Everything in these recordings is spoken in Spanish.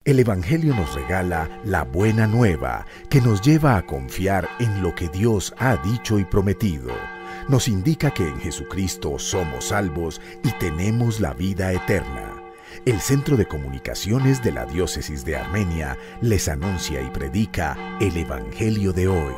El Evangelio nos regala la buena nueva que nos lleva a confiar en lo que Dios ha dicho y prometido. Nos indica que en Jesucristo somos salvos y tenemos la vida eterna. El Centro de Comunicaciones de la Diócesis de Armenia les anuncia y predica el Evangelio de hoy.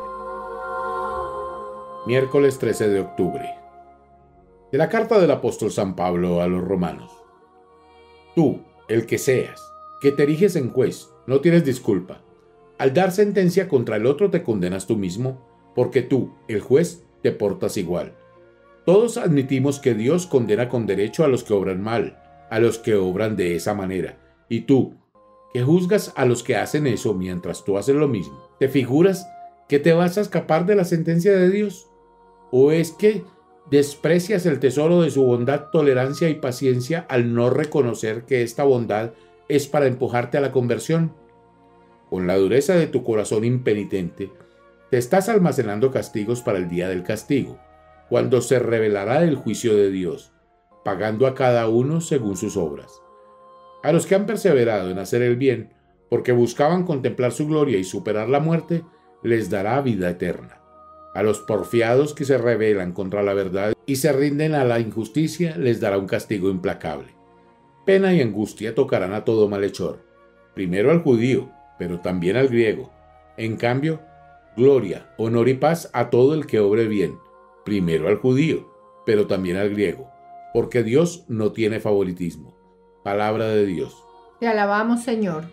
Miércoles 13 de octubre. De la carta del apóstol San Pablo a los romanos. Tú, el que seas, que te eriges en juez, no tienes disculpa. Al dar sentencia contra el otro te condenas tú mismo, porque tú, el juez, te portas igual. Todos admitimos que Dios condena con derecho a los que obran mal, a los que obran de esa manera. Y tú, que juzgas a los que hacen eso mientras tú haces lo mismo, ¿te figuras que te vas a escapar de la sentencia de Dios? ¿O es que desprecias el tesoro de su bondad, tolerancia y paciencia al no reconocer que esta bondad es para empujarte a la conversión? Con la dureza de tu corazón impenitente, te estás almacenando castigos para el día del castigo, cuando se revelará el juicio de Dios, pagando a cada uno según sus obras. A los que han perseverado en hacer el bien, porque buscaban contemplar su gloria y superar la muerte, les dará vida eterna. A los porfiados que se rebelan contra la verdad y se rinden a la injusticia, les dará un castigo implacable. Pena y angustia tocarán a todo malhechor, primero al judío, pero también al griego. En cambio, gloria, honor y paz a todo el que obre bien, primero al judío, pero también al griego, porque Dios no tiene favoritismo. Palabra de Dios. Te alabamos, Señor.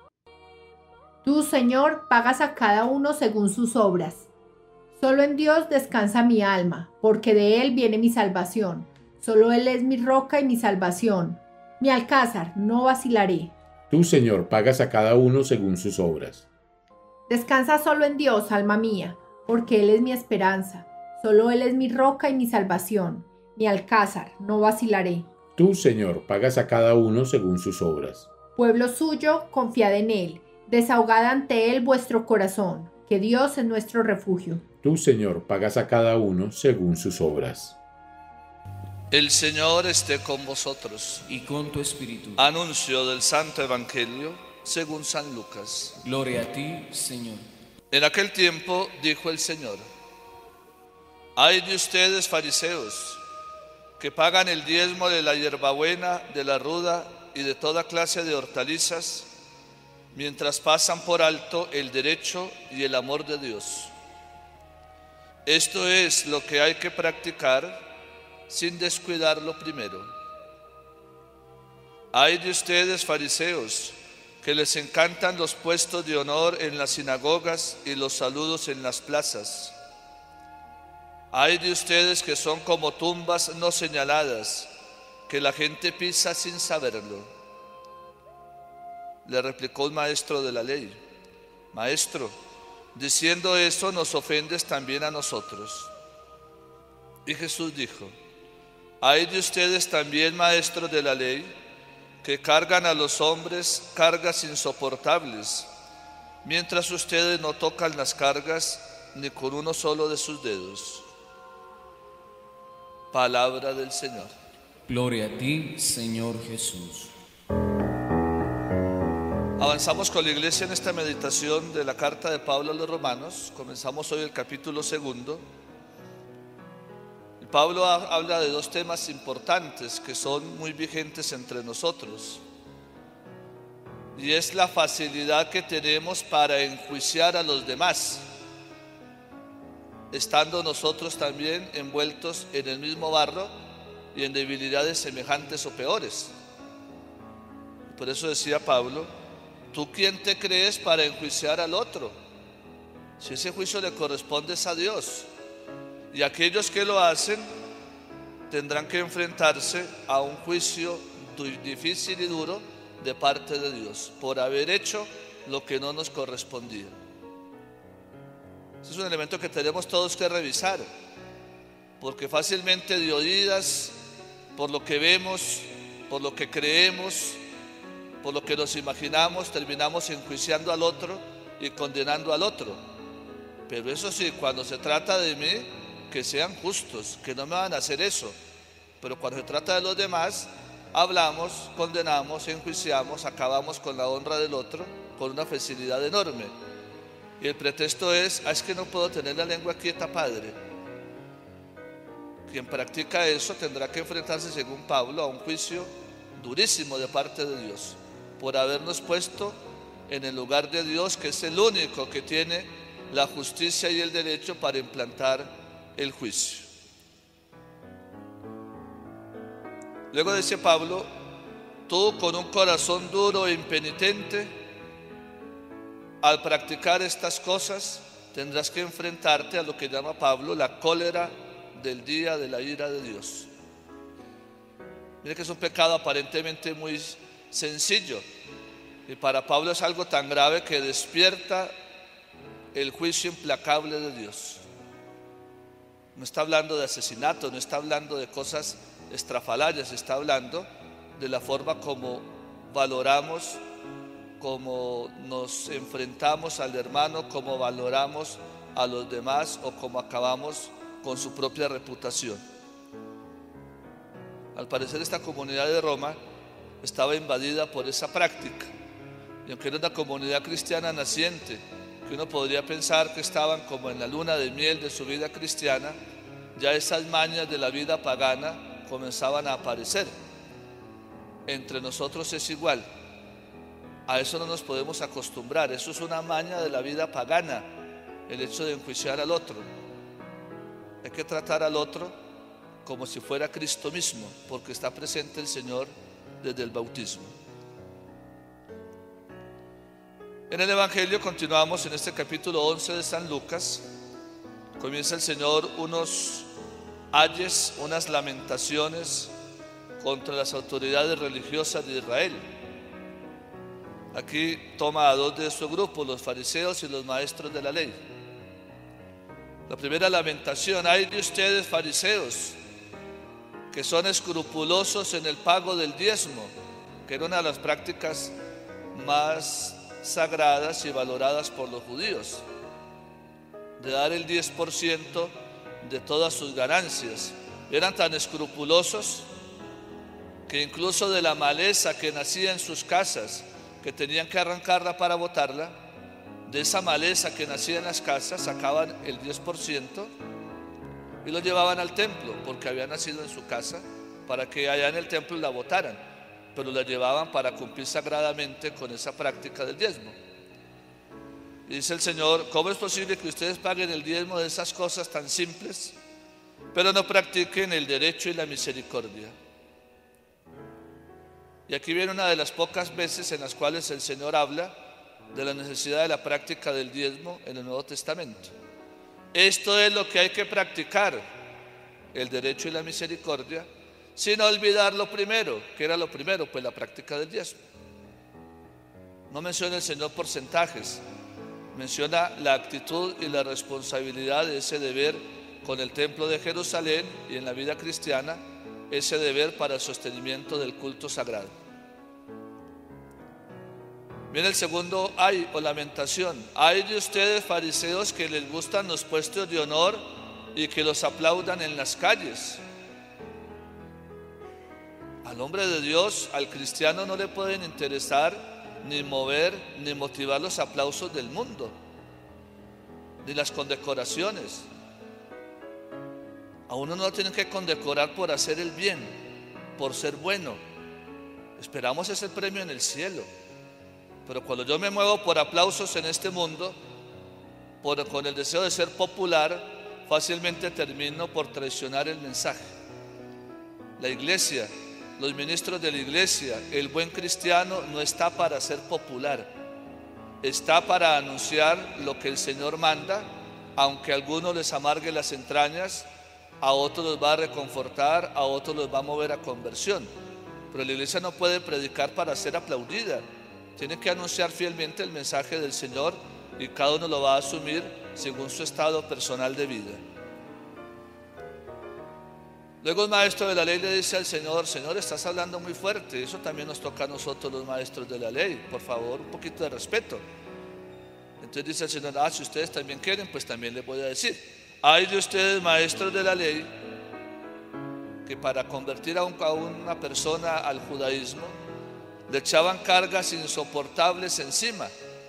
Tú, Señor, pagas a cada uno según sus obras. Solo en Dios descansa mi alma, porque de Él viene mi salvación. Solo Él es mi roca y mi salvación. Mi alcázar, no vacilaré. Tú, Señor, pagas a cada uno según sus obras. Descansa solo en Dios, alma mía, porque Él es mi esperanza. Solo Él es mi roca y mi salvación. Mi alcázar, no vacilaré. Tú, Señor, pagas a cada uno según sus obras. Pueblo suyo, confiad en Él. Desahogad ante Él vuestro corazón, que Dios es nuestro refugio. Tú, Señor, pagas a cada uno según sus obras. El Señor esté con vosotros. Y con tu espíritu. Anuncio del Santo Evangelio según San Lucas. Gloria a ti, Señor. En aquel tiempo dijo el Señor: Ay de ustedes, fariseos, que pagan el diezmo de la hierbabuena, de la ruda y de toda clase de hortalizas, mientras pasan por alto el derecho y el amor de Dios. Esto es lo que hay que practicar sin descuidar lo primero. Ay de ustedes, fariseos, que les encantan los puestos de honor en las sinagogas y los saludos en las plazas. Ay de ustedes que son como tumbas no señaladas, que la gente pisa sin saberlo. Le replicó un maestro de la ley: Maestro, diciendo eso nos ofendes también a nosotros. Y Jesús dijo: Ay de ustedes también, maestros de la ley, que cargan a los hombres cargas insoportables, mientras ustedes no tocan las cargas ni con uno solo de sus dedos. Palabra del Señor. Gloria a ti, Señor Jesús. Avanzamos con la iglesia en esta meditación de la carta de Pablo a los romanos. Comenzamos hoy el capítulo 2. Pablo habla de dos temas importantes que son muy vigentes entre nosotros, y es la facilidad que tenemos para enjuiciar a los demás, estando nosotros también envueltos en el mismo barro y en debilidades semejantes o peores. Por eso decía Pablo: ¿tú quién te crees para enjuiciar al otro? Si ese juicio le corresponde a Dios. Y aquellos que lo hacen tendrán que enfrentarse a un juicio difícil y duro de parte de Dios por haber hecho lo que no nos correspondía. Ese es un elemento que tenemos todos que revisar, porque fácilmente de oídas, por lo que vemos, por lo que creemos, por lo que nos imaginamos, terminamos enjuiciando al otro y condenando al otro. Pero eso sí, cuando se trata de mí, que sean justos, que no me van a hacer eso. Pero cuando se trata de los demás, hablamos, condenamos, enjuiciamos, acabamos con la honra del otro con una facilidad enorme. Y el pretexto es que no puedo tener la lengua quieta, padre. Quien practica eso tendrá que enfrentarse, según Pablo, a un juicio durísimo de parte de Dios por habernos puesto en el lugar de Dios, que es el único que tiene la justicia y el derecho para implantar el juicio. Luego dice Pablo: tú, con un corazón duro e impenitente, al practicar estas cosas tendrás que enfrentarte a lo que llama Pablo la cólera del día de la ira de Dios. Mire que es un pecado aparentemente muy sencillo, y para Pablo es algo tan grave que despierta el juicio implacable de Dios. No está hablando de asesinato, no está hablando de cosas estrafalarias, está hablando de la forma como valoramos, como nos enfrentamos al hermano, como valoramos a los demás o como acabamos con su propia reputación. Al parecer esta comunidad de Roma estaba invadida por esa práctica, y aunque era una comunidad cristiana naciente, que uno podría pensar que estaban como en la luna de miel de su vida cristiana, ya esas mañas de la vida pagana comenzaban a aparecer. Entre nosotros es igual, a eso no nos podemos acostumbrar, eso es una maña de la vida pagana, el hecho de enjuiciar al otro. Hay que tratar al otro como si fuera Cristo mismo, porque está presente el Señor desde el bautismo. En el Evangelio continuamos en este capítulo 11 de San Lucas. Comienza el Señor unos ayes, unas lamentaciones contra las autoridades religiosas de Israel. Aquí toma a dos de su grupo, los fariseos y los maestros de la ley. La primera lamentación: ay de ustedes, fariseos, que son escrupulosos en el pago del diezmo, que era una de las prácticas más sagradas y valoradas por los judíos, de dar el 10% de todas sus ganancias. Eran tan escrupulosos que incluso de la maleza que nacía en sus casas, que tenían que arrancarla para botarla, de esa maleza que nacía en las casas sacaban el 10% y lo llevaban al templo, porque había nacido en su casa, para que allá en el templo la botaran, pero la llevaban para cumplir sagradamente con esa práctica del diezmo. Y dice el Señor: ¿cómo es posible que ustedes paguen el diezmo de esas cosas tan simples, pero no practiquen el derecho y la misericordia? Y aquí viene una de las pocas veces en las cuales el Señor habla de la necesidad de la práctica del diezmo en el Nuevo Testamento. Esto es lo que hay que practicar, el derecho y la misericordia, sin olvidar lo primero. ¿Qué era lo primero? Pues la práctica del diezmo. No menciona el Señor porcentajes, menciona la actitud y la responsabilidad de ese deber con el templo de Jerusalén, y en la vida cristiana ese deber para el sostenimiento del culto sagrado. Viene el segundo ay o lamentación: ay de ustedes, fariseos, que les gustan los puestos de honor y que los aplaudan en las calles. Al hombre de Dios, al cristiano, no le pueden interesar ni mover ni motivar los aplausos del mundo, ni las condecoraciones. A uno no lo tienen que condecorar por hacer el bien, por ser bueno. Esperamos ese premio en el cielo. Pero cuando yo me muevo por aplausos en este mundo, con el deseo de ser popular, fácilmente termino por traicionar el mensaje. La iglesia, los ministros de la iglesia, el buen cristiano no está para ser popular, está para anunciar lo que el Señor manda, aunque a algunos les amargue las entrañas, a otros los va a reconfortar, a otros los va a mover a conversión. Pero la iglesia no puede predicar para ser aplaudida, tiene que anunciar fielmente el mensaje del Señor, y cada uno lo va a asumir según su estado personal de vida. Luego el maestro de la ley le dice al Señor: Señor, estás hablando muy fuerte, eso también nos toca a nosotros los maestros de la ley, por favor, un poquito de respeto. Entonces dice el Señor: si ustedes también quieren, pues también les voy a decir: ay de ustedes, maestros de la ley, que para convertir a una persona al judaísmo le echaban cargas insoportables encima.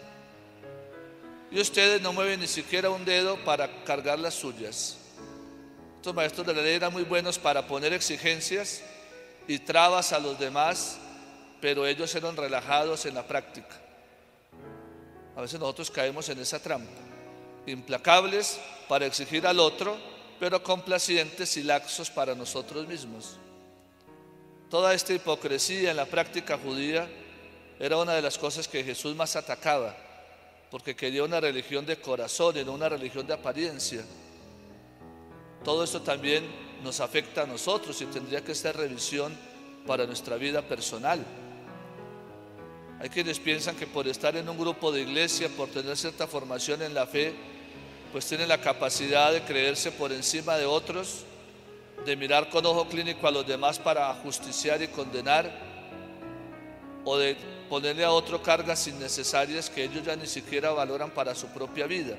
Y ustedes no mueven ni siquiera un dedo para cargar las suyas. Estos maestros de la ley eran muy buenos para poner exigencias y trabas a los demás, pero ellos eran relajados en la práctica. A veces nosotros caemos en esa trampa, implacables para exigir al otro, pero complacientes y laxos para nosotros mismos. Toda esta hipocresía en la práctica judía era una de las cosas que Jesús más atacaba, porque quería una religión de corazón y no una religión de apariencia. Todo esto también nos afecta a nosotros y tendría que ser revisión para nuestra vida personal. Hay quienes piensan que por estar en un grupo de iglesia, por tener cierta formación en la fe, pues tienen la capacidad de creerse por encima de otros, de mirar con ojo clínico a los demás para ajusticiar y condenar, o de ponerle a otro cargas innecesarias que ellos ya ni siquiera valoran para su propia vida.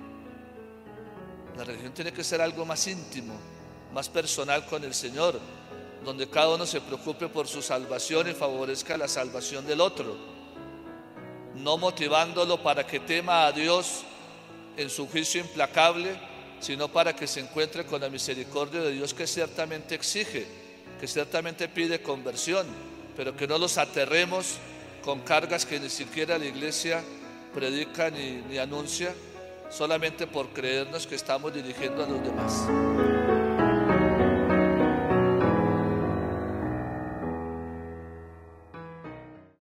La religión tiene que ser algo más íntimo, más personal con el Señor, donde cada uno se preocupe por su salvación y favorezca la salvación del otro, no motivándolo para que tema a Dios en su juicio implacable, sino para que se encuentre con la misericordia de Dios, que ciertamente exige, que ciertamente pide conversión, pero que no los aterremos con cargas que ni siquiera la iglesia predica ni anuncia, solamente por creernos que estamos dirigiendo a los demás.